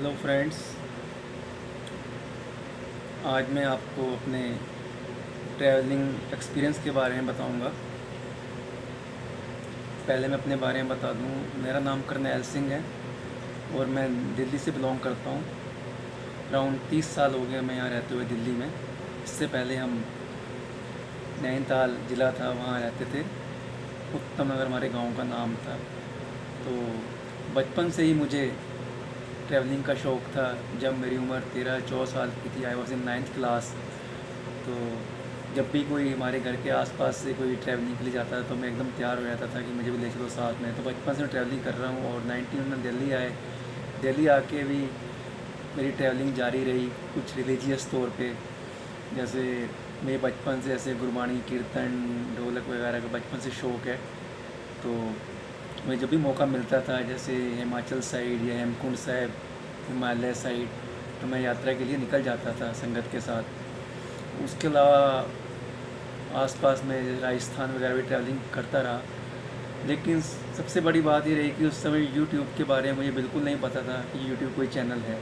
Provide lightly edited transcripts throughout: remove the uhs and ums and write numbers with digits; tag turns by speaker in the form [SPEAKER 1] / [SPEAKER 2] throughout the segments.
[SPEAKER 1] Hello friends. आज मैं आपको अपने ट्रैवलिंग एक्सपीरियंस के बारे में बताऊंगा। पहले मैं अपने बारे में बता दूं, मेरा नाम करनैल सिंह है और मैं दिल्ली से बिलोंग करता हूं। अराउंड 30 साल हो गए मैं यहाँ रहते हुए दिल्ली में। इससे पहले हम नैनीताल ज़िला था, वहाँ रहते थे। उत्तम नगर हमारे गांव का नाम था। तो बचपन से ही मुझे ट्रैवलिंग का शौक़ था। जब मेरी उम्र 13-14 साल की थी, I was in 9th class. तो जब भी कोई हमारे घर के आसपास से कोई ट्रैवलिंग के लिए जाता था तो मैं एकदम तैयार हो जाता था कि मुझे भी ले चलो साथ में। तो बचपन से मैं ट्रैवलिंग कर रहा हूँ और 19 में दिल्ली आए। दिल्ली आके भी मेरी ट्रैवलिंग जारी रही, कुछ रिलीजियस तौर पे। जैसे मेरे बचपन से ऐसे गुरबाणी, कीर्तन, ढोलक वगैरह का बचपन से शौक़ है। तो मैं जब भी मौका मिलता था, जैसे हिमाचल साइड या हेमकुंड साहिब, हिमालय साइड, तो मैं यात्रा के लिए निकल जाता था संगत के साथ। उसके अलावा आसपास में राजस्थान वगैरह भी ट्रैवलिंग करता रहा। लेकिन सबसे बड़ी बात ये रही कि उस समय यूट्यूब के बारे में मुझे बिल्कुल नहीं पता था कि यूट्यूब कोई चैनल है।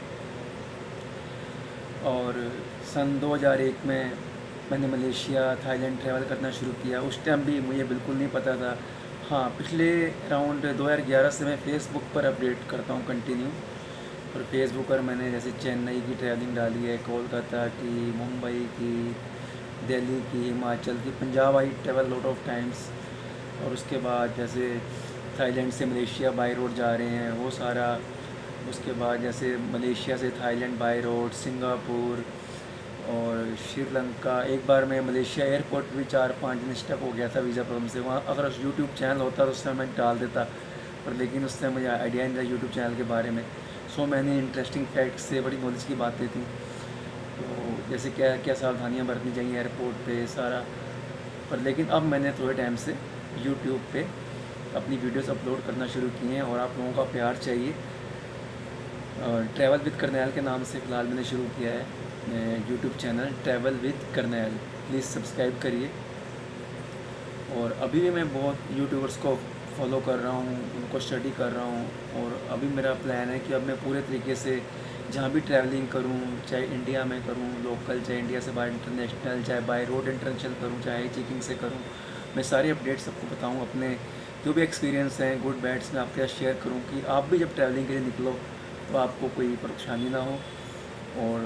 [SPEAKER 1] और सन 2001 में मैंने मलेशिया, थाईलैंड ट्रैवल करना शुरू किया। उस टाइम भी मुझे बिल्कुल नहीं पता था। हाँ, पिछले अराउंड 2011 से मैं फ़ेसबुक पर अपडेट करता हूँ कंटिन्यू। और फेसबुक पर मैंने जैसे चेन्नई की ट्रैवलिंग डाली है, कोलकाता की, मुंबई की, दिल्ली की, हिमाचल की, Punjab I travel lot of times. और उसके बाद जैसे थाईलैंड से मलेशिया बाई रोड जा रहे हैं वो सारा। उसके बाद जैसे मलेशिया से थाईलैंड बाई रोड, सिंगापुर और श्रीलंका। एक बार मैं मलेशिया एयरपोर्ट भी 4-5 दिन स्टक हो गया था वीज़ा प्रॉब्लम से। वहाँ अगर यूट्यूब चैनल होता तो उस समय मैं डाल देता, पर लेकिन उस समय मुझे आइडिया नहीं था यूट्यूब चैनल के बारे में। सो मैंने इंटरेस्टिंग फैक्ट्स से बड़ी नॉलेज की बातें थी। तो जैसे क्या क्या सावधानियाँ बरतनी चाहिए एयरपोर्ट पे सारा। पर लेकिन अब मैंने थोड़े टाइम से यूट्यूब पे अपनी वीडियोस अपलोड करना शुरू किए हैं और आप लोगों का प्यार चाहिए। और ट्रैवल विद करनैल के नाम से फ़िलहाल मैंने शुरू किया है YouTube channel, travel with Karnail. Please subscribe करिए। और अभी भी मैं बहुत यूट्यूबर्स को फॉलो कर रहा हूँ, उनको स्टडी कर रहा हूँ। और अभी मेरा प्लान है कि अब मैं पूरे तरीके से जहाँ भी ट्रैवलिंग करूँ, चाहे इंडिया में करूँ लोकल, चाहे इंडिया से बाहर इंटरनेशनल, चाहे बाय रोड इंटरनेशनल करूँ, चाहे चेकिंग से करूँ, मैं सारे अपडेट्स सबको बताऊँ। अपने जो भी एक्सपीरियंस हैं गुड बैड्स मैं आपके साथ शेयर करूँ कि आप भी जब ट्रैवलिंग के लिए निकलो तो आपको कोई परेशानी ना हो। और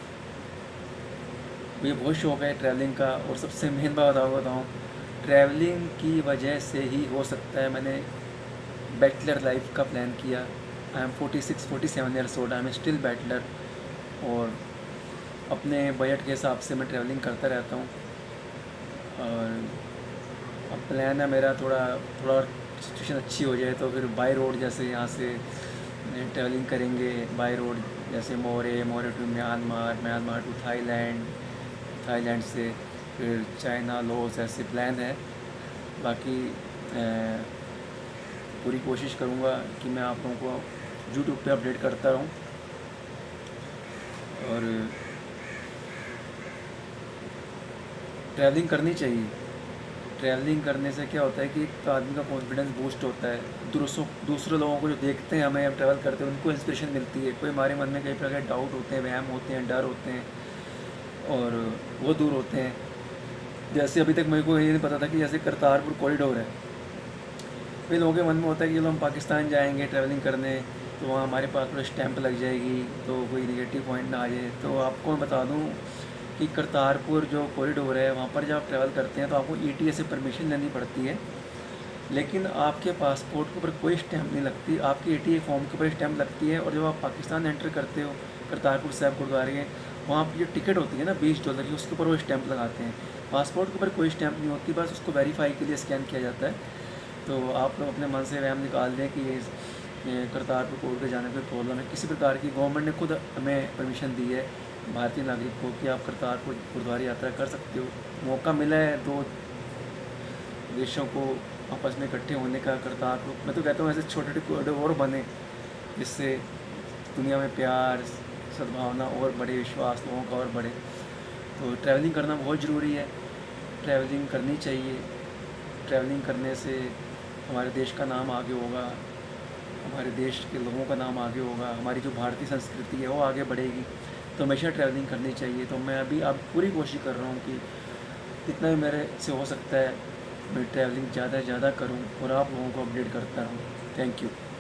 [SPEAKER 1] मुझे बहुत शौक़ है ट्रैवलिंग का। और सबसे मेन बात बताऊँ, ट्रैवलिंग की वजह से ही हो सकता है मैंने बैचलर लाइफ का प्लान किया। I am 46-47 years old, I am still bachelor. और अपने बजट के हिसाब से मैं ट्रैवलिंग करता रहता हूँ। और अब प्लान है मेरा थोड़ा थोड़ा सिचुएशन अच्छी हो जाए तो फिर बाई रोड, जैसे यहाँ से ट्रैवलिंग करेंगे बाई रोड, जैसे Moreh to Myanmar, Myanmar to Thailand, Thailand से फिर चाइना, लाओस, ऐसे प्लान है। बाकी पूरी कोशिश करूँगा कि मैं आप लोगों को यूट्यूब पे अपडेट करता रहूँ। और ट्रैवलिंग करनी चाहिए। ट्रैवलिंग करने से क्या होता है कि एक तो आदमी का कॉन्फिडेंस बूस्ट होता है। दूसरे लोगों को जो देखते हैं हमें, अब ट्रैवल करते हैं, उनको इंस्पिरेशन मिलती है। कोई हमारे मन में कई प्रकार के डाउट होते हैं, वहम होते हैं, डर होते हैं, और वो दूर होते हैं। जैसे अभी तक मेरे को ये नहीं पता था कि जैसे करतारपुर कॉरिडोर है। कई लोगों के मन में होता है कि चलो हम पाकिस्तान जाएंगे ट्रैवलिंग करने तो वहाँ हमारे पास थोड़ा स्टैंप लग जाएगी तो कोई निगेटिव पॉइंट ना आ जाए। तो आपको मैं बता दूँ कि करतारपुर जो कॉरिडोर है वहाँ पर जब आप ट्रैवल करते हैं तो आपको ETA से परमिशन लेनी पड़ती है। लेकिन आपके पासपोर्ट के ऊपर कोई स्टैंप नहीं लगती, आपके ETA फॉर्म के ऊपर स्टैंप लगती है। और जब आप पाकिस्तान एंटर करते हो करतारपुर साहिब गुरुद्वारे के, वहाँ पर जो टिकट होती है ना $20 की, उसके ऊपर वो स्टैंप लगाते हैं। पासपोर्ट के ऊपर कोई स्टैंप नहीं होती, बस उसको वेरीफाई के लिए स्कैन किया जाता है। तो आप लोग अपने मन से वहम निकाल दें कि ये करतारपुर कोर्ट के जाने में प्रॉब्लम है। किसी प्रकार की गवर्नमेंट ने खुद हमें परमिशन दी है भारतीय नागरिक को कि आप करतारपुर गुरुद्वारा यात्रा कर सकते हो। मौका मिला है दो देशों को आपस में इकट्ठे होने का। करतारपुर, मैं तो कहता हूँ ऐसे छोटे छोटे कॉरिडोर और बने जिससे दुनिया में प्यार, सद्भावना और बढ़े, विश्वास लोगों का और बढ़े। तो ट्रैवलिंग करना बहुत ज़रूरी है, ट्रैवलिंग करनी चाहिए। ट्रैवलिंग करने से हमारे देश का नाम आगे होगा। हमारे देश के लोगों का नाम आगे होगा, हमारी जो भारतीय संस्कृति है वो आगे बढ़ेगी। तो हमेशा ट्रैवलिंग करनी चाहिए। तो मैं अभी अब पूरी कोशिश कर रहा हूँ कि जितना भी मेरे से हो सकता है मैं ट्रैवलिंग ज़्यादा से ज़्यादा करूँ और आप लोगों को अपडेट करता रहूँ। Thank you.